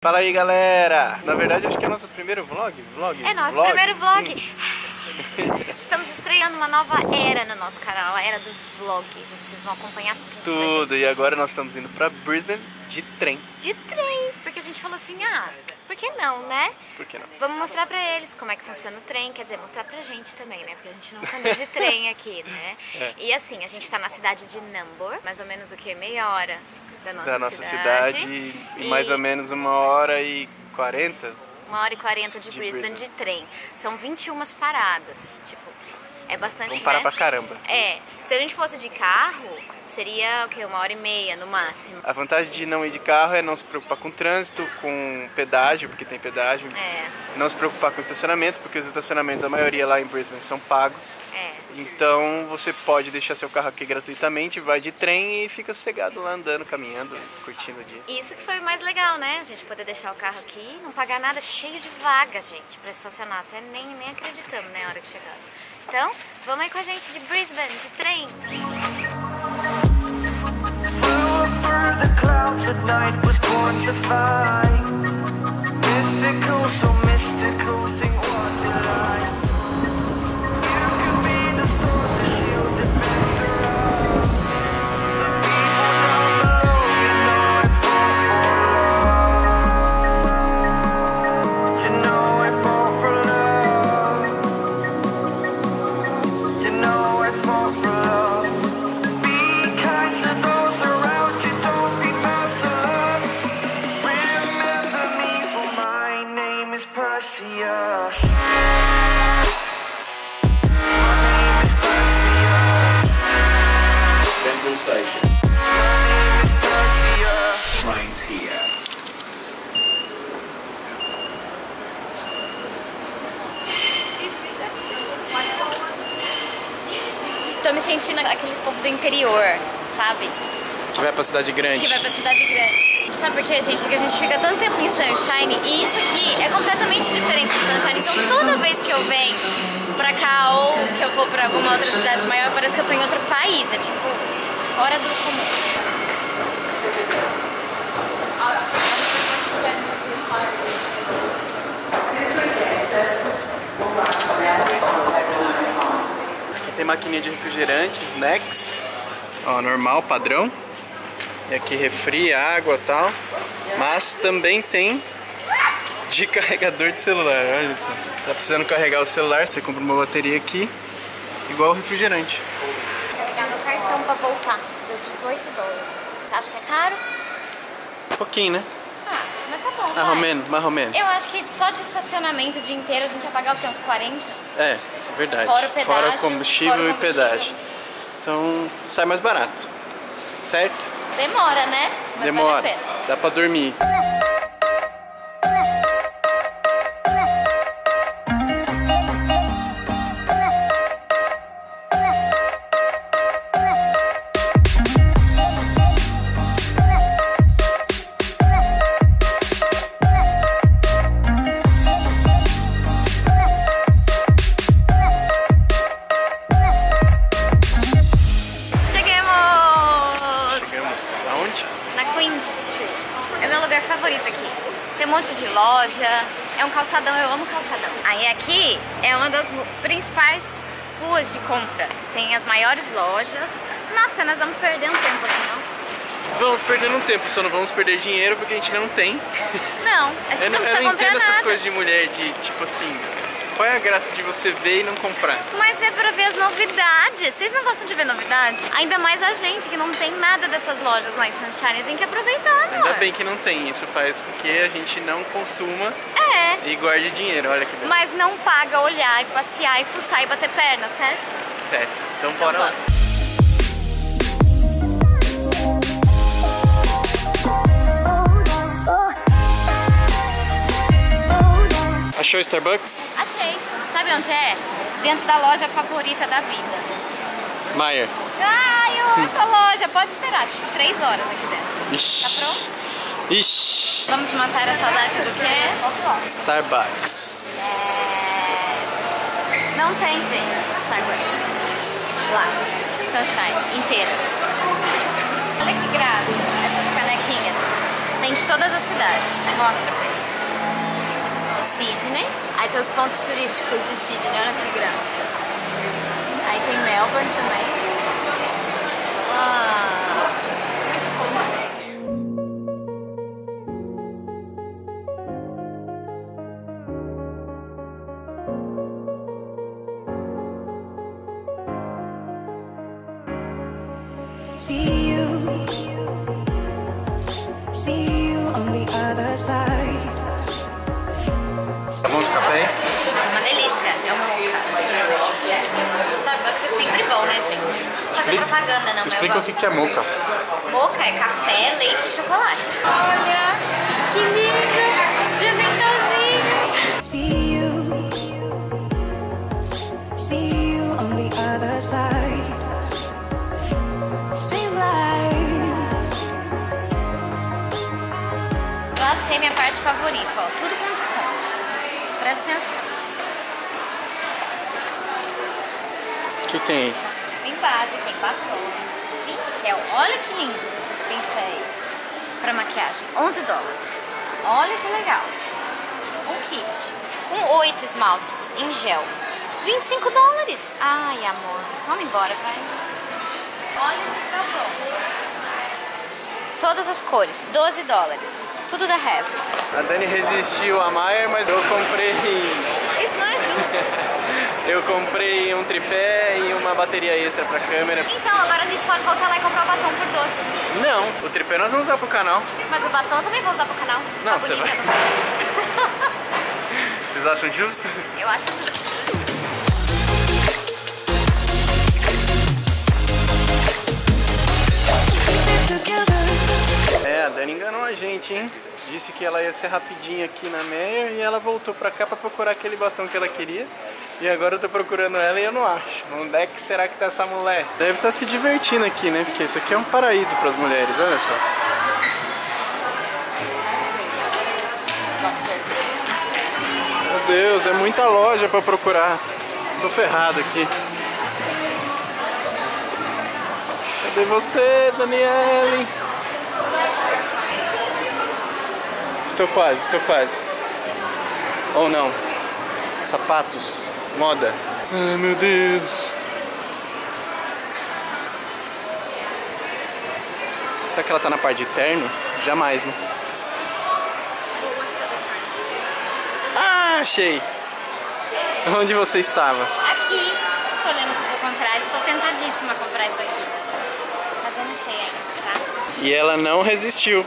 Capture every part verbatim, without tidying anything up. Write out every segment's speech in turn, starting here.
Fala aí, galera! Na verdade, acho que é nosso primeiro vlog. vlog é nosso vlog, primeiro vlog. Estamos estreando uma nova era no nosso canal, a era dos vlogs. Vocês vão acompanhar tudo. Tudo. E agora nós estamos indo pra Brisbane de trem. De trem. Porque a gente falou assim, ah, por que não, né? Por que não? Vamos mostrar pra eles como é que funciona o trem. Quer dizer, mostrar pra gente também, né? Porque a gente nunca andou de trem aqui, né? É. E assim, a gente tá na cidade de Nambour. Mais ou menos o que? Meia hora da nossa, da nossa cidade. cidade. E mais ou menos uma hora e quarenta. Uma hora e quarenta de, de Brisbane, Brisbane de trem. São vinte e uma paradas. Tipo, é bastante, Vamos parar né? pra caramba. É. Se a gente fosse de carro, seria o quê? Uma hora e meia no máximo. A vantagem de não ir de carro é não se preocupar com trânsito, com pedágio, porque tem pedágio. É. Não se preocupar com estacionamento, porque os estacionamentos, a maioria lá em Brisbane, são pagos. É. Então você pode deixar seu carro aqui gratuitamente, vai de trem e fica sossegado lá andando, caminhando, curtindo o dia. Isso que foi o mais legal, né? A gente poder deixar o carro aqui, não pagar nada, cheio de vaga, gente, pra estacionar. Até nem, nem acreditamos, né, na hora que chegar. Então, vamos aí com a gente de Brisbane, de trem. Tô me sentindo aquele povo do interior, sabe? Que vai pra cidade grande. Que vai pra cidade grande. Sabe por quê, gente? Que a gente fica tanto tempo em Sunshine e isso aqui é completamente diferente de Sunshine. Então toda vez que eu venho pra cá ou que eu vou pra alguma outra cidade maior, parece que eu tô em outro país. É tipo, fora do comum. Aqui tem maquininha de refrigerante, snacks. Ó, normal, padrão. E aqui refri, água e tal. Mas também tem de carregador de celular, olha só. Tá precisando carregar o celular, você compra uma bateria aqui, igual o refrigerante. Carregar meu cartão pra voltar, deu dezoito dólares. Você acha que é caro? Um pouquinho, né? Ah, mas tá bom, Mais ou menos, mais ou menos. Eu acho que só de estacionamento o dia inteiro a gente ia pagar o quê? Uns quarenta? É, isso é verdade. Fora o pedágio, Fora o combustível, fora o e pedágio. Então sai mais barato, certo? Demora, né? Mas Demora, vale a pena. Dá pra dormir. Favorito aqui. Tem um monte de loja, é um calçadão, eu amo calçadão. Aí aqui é uma das principais ruas de compra. Tem as maiores lojas. Nossa, nós vamos perder um tempo aqui, não? Vamos perdendo um tempo, só não vamos perder dinheiro porque a gente não tem. Não, a gente eu não, não, precisa eu não comprar entendo nada. essas coisas de mulher de tipo assim, qual é a graça de você ver e não comprar? Mas é pra ver as novidades. Vocês não gostam de ver novidade? Ainda mais a gente que não tem nada dessas lojas lá em Sunshine. Tem que aproveitar, amor. Ainda bem que não tem. Isso faz com que a gente não consuma é. e guarde dinheiro. Olha que beleza. Mas não paga olhar e passear e fuçar e bater perna, certo? Certo. Então bora lá. Achou o Starbucks? Achei. Sabe onde é? Dentro da loja favorita da vida. Meijer. Ai, eu amo essa loja. Pode esperar, tipo, três horas aqui dentro. Ixi. Tá pronto? Ixi. Vamos matar a saudade do quê? Starbucks. É... Não tem, gente, Starbucks. Lá. Sunshine, inteira. Olha que graça, essas canequinhas. Tem de todas as cidades. Mostra pra eles. De Sydney. Aí tem os pontos turísticos de Sydney, olha que graça. Aí tem Melbourne também. Ah, muito fofo. See you, see you on the other side. Vamos pro café? Uma delícia, é um mocha. Starbucks é sempre bom, né, gente? Vou fazer Explica, propaganda, não, explica mas o eu que, que é mocha. gosto. Mocha é café, leite e chocolate. Olha, que lindo! De aventalzinho. See you, see you on the other side. Stay alive. Eu achei minha parte favorita, ó. Tudo com desconto. Presta atenção. O que, que tem aí? Tem base, tem batom, pincel. Olha que lindos esses pincéis pra maquiagem. onze dólares. Olha que legal. Um kit. Com oito esmaltes em gel. vinte e cinco dólares. Ai, amor. Vamos embora, vai. Olha esses batons. Todas as cores. doze dólares. Tudo da Revlon. A Dani resistiu a Maier, mas eu comprei... Isso não é justo. eu comprei um tripé e uma bateria extra pra câmera. Então, agora a gente pode voltar lá e comprar o batom por doze. Não, o tripé nós vamos usar pro canal. Mas o batom eu também vou usar pro canal. Não, Tá você vai... bonita, não vai? Vocês acham justo? Eu acho justo. É, a Dani enganou a gente, hein? Disse que ela ia ser rapidinho aqui na Maier e ela voltou pra cá pra procurar aquele batom que ela queria. E agora eu tô procurando ela e eu não acho. Onde é que será que tá essa mulher? Deve estar se divertindo aqui, né? Porque isso aqui é um paraíso pras mulheres, olha só. Meu Deus, é muita loja pra procurar. Tô ferrado aqui. Cadê você, Daniele? Estou quase, estou quase. Ou não. Sapatos, moda. Ai, meu Deus. Será que ela tá na parte de terno? Jamais, né? Ah, achei. Onde você estava? Aqui, escolhendo o que eu vou comprar. Estou tentadíssima a comprar isso aqui. Mas eu não sei ainda, tá? E ela não resistiu.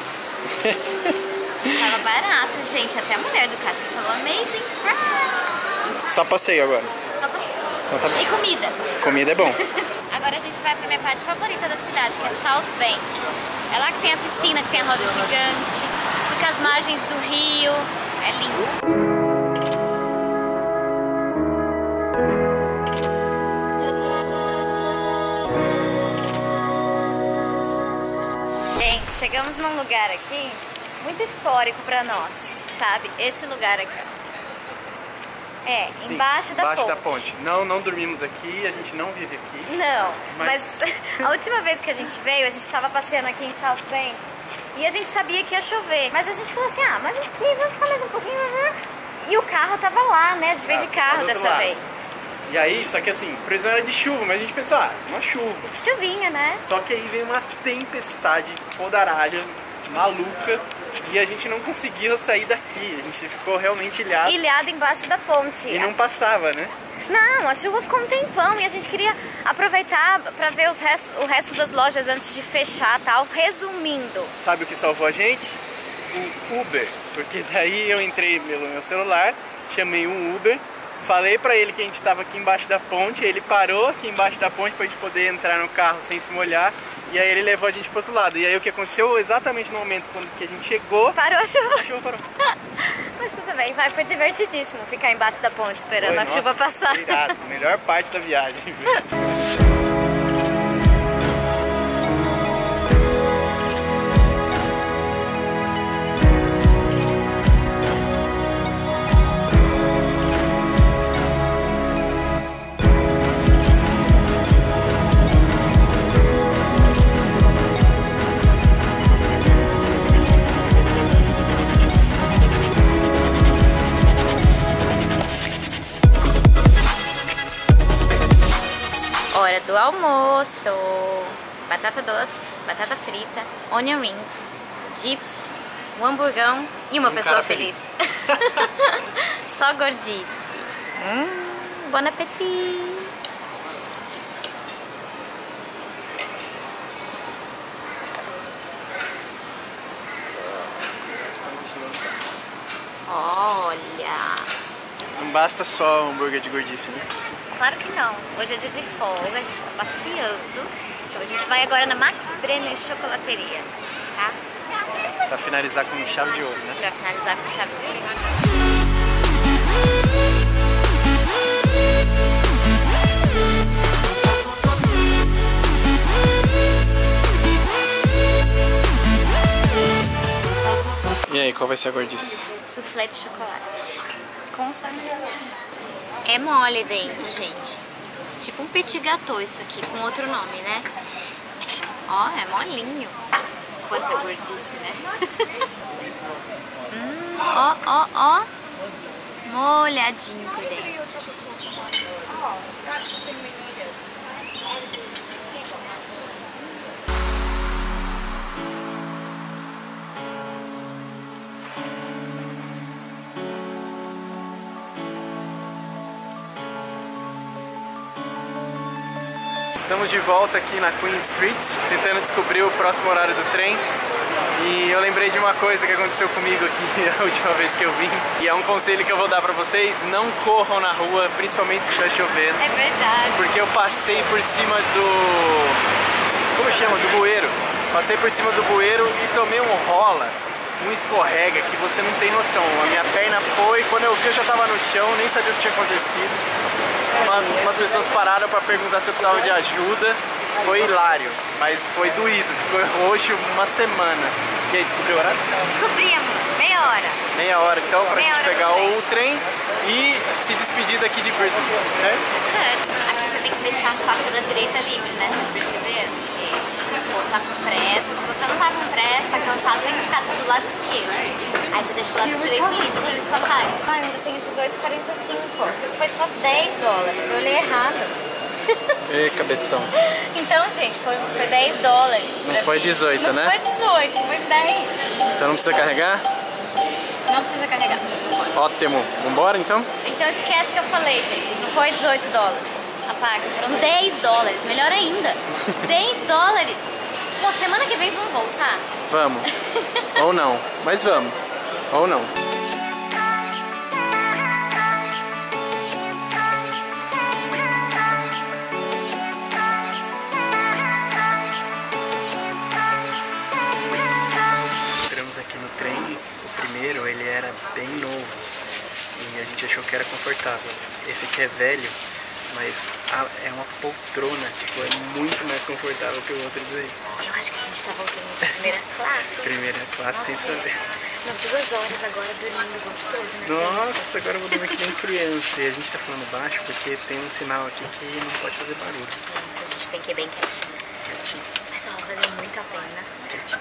Tava barato, gente. Até a mulher do caixa falou amazing price. Só passeio agora. Só você. Então tá bom. E comida. Comida é bom. Agora a gente vai pra minha parte favorita da cidade, que é South Bank. É lá que tem a piscina, que tem a roda gigante. Fica às margens do rio. É lindo. Bem, chegamos num lugar aqui muito histórico pra nós, sabe? Esse lugar aqui, ó. É, Sim, embaixo da embaixo ponte. da ponte. Não, não dormimos aqui, a gente não vive aqui. Não, mas, Mas- a última vez que a gente veio, a gente tava passeando aqui em South Bank e a gente sabia que ia chover. Mas a gente falou assim, ah, mas aqui, vamos ficar mais um pouquinho. E o carro tava lá, né? A gente veio de Ah, carro do outro dessa lado. vez. E aí, só que assim, previsão era de chuva, mas a gente pensou, ah, uma chuva. Chuvinha, né? Só que aí veio uma tempestade fodaralha, maluca, e a gente não conseguia sair daqui. A gente ficou realmente ilhado Ilhado embaixo da ponte. e não passava, né? Não, a chuva ficou um tempão e a gente queria aproveitar pra ver os restos, o resto das lojas antes de fechar e tal. Resumindo, Sabe o que salvou a gente? O Uber. Porque daí eu entrei pelo meu celular, chamei um Uber, falei pra ele que a gente tava aqui embaixo da ponte, ele parou aqui embaixo da ponte pra gente poder entrar no carro sem se molhar, e aí ele levou a gente pro outro lado. E aí o que aconteceu exatamente no momento quando que a gente chegou, parou a chuva. a chuva parou. Mas tudo bem, vai, foi divertidíssimo ficar embaixo da ponte esperando Foi, a nossa, chuva passar. foi irado. Melhor parte da viagem. almoço. Batata doce, batata frita, onion rings, dips, um hamburgão e uma Um pessoa cara feliz. Só gordice. Hum, bon appétit. Olha. Não basta só hambúrguer de gordice, né? Claro que não. Hoje é dia de folga, a gente tá passeando. Então a gente vai agora na Max Brenner Chocolateria, tá? Pra finalizar com chave de ouro, né? Pra finalizar com chave de ouro. E aí, qual vai ser a gordice? Soufflé de chocolate com sorvete. É mole dentro, gente. Tipo um petit gâteau isso aqui, com outro nome, né? Ó, é molinho. Quanta gordice, né? hum, ó, ó, ó. Molhadinho por dentro. Estamos de volta aqui na Queen Street, tentando descobrir o próximo horário do trem. E eu lembrei de uma coisa que aconteceu comigo aqui a última vez que eu vim. E é um conselho que eu vou dar pra vocês: não corram na rua, principalmente se estiver chovendo. É verdade. Porque eu passei por cima do... como chama? Do bueiro. Passei por cima do bueiro e tomei um rola, um escorrega que você não tem noção. A minha perna foi, quando eu vi eu já tava no chão, nem sabia o que tinha acontecido. Uma, umas pessoas pararam pra perguntar se eu precisava de ajuda. Foi hilário, mas foi doído, ficou roxo uma semana. E aí, descobriu o horário? Descobri, amor. Meia hora. Meia hora, então, pra Meia gente hora pegar do o trem e se despedir daqui de Brisbane, certo? Certo. Aqui você tem que deixar a faixa da direita livre, né? Vocês perceberam? Porque o povo tá com pressa. Se você não tá com pressa, tá cansado, tem que ficar do lado esquerdo. Aí você deixa o lado direito livre pra eles passarem. Ah, eu ainda tenho dezoito e quarenta e cinco. Foi só dez dólares. Eu olhei errado. Ei, cabeção. Então, gente, foi, foi dez dólares. Não foi dezoito, não né? Não foi dezoito, foi dez. Então não precisa carregar? Não precisa carregar. Ótimo. Vambora, então? Então esquece que eu falei, gente. Não foi dezoito dólares. Apaga. Foram dez dólares. Melhor ainda. dez dólares. Pô, semana que vem vamos voltar? Vamos. Ou não. Mas vamos. Ou não. Entramos aqui no trem. O primeiro, ele era bem novo. E a gente achou que era confortável. Esse aqui é velho, mas é uma poltrona, tipo, é muito mais confortável que o outro aí. Eu acho que a gente tá voltando de primeira classe. Primeira classe sem saber. Não, duas horas agora dormindo gostoso, né? Nossa, agora eu vou dormir que nem criança. E a gente tá falando baixo porque tem um sinal aqui que não pode fazer barulho. Então a gente tem que ir bem quietinho. Quietinho. Mas ó, valeu muito a pena. Quietinho.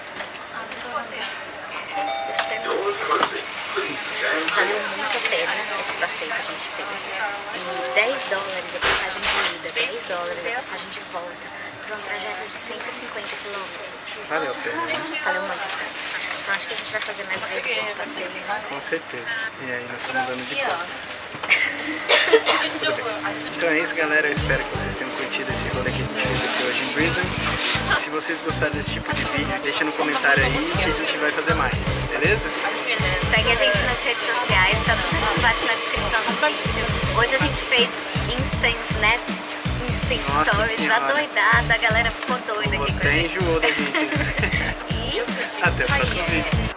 Valeu muito a pena esse passeio que a gente fez. E dez dólares a passagem de ida, dez dólares a passagem de volta, para um trajeto de cento e cinquenta quilômetros. Valeu a pena, né? Valeu muito a pena. Então acho que a gente vai fazer mais vezes esse passeio. Com certeza. E aí nós estamos andando de costas. Tudo bem. Então é isso, galera. Eu espero que vocês tenham curtido esse rolê que a gente fez aqui hoje em Brisbane. Se vocês gostaram desse tipo de vídeo, deixa no comentário aí que a gente vai fazer mais, beleza? Segue a gente nas redes sociais, tá tudo embaixo na descrição do vídeo. Hoje a gente fez Insta Snap, Insta Nossa Stories, Senhora. adoidada, a galera ficou doida aqui com a Até gente. enjoou da gente. E Até o próximo vídeo.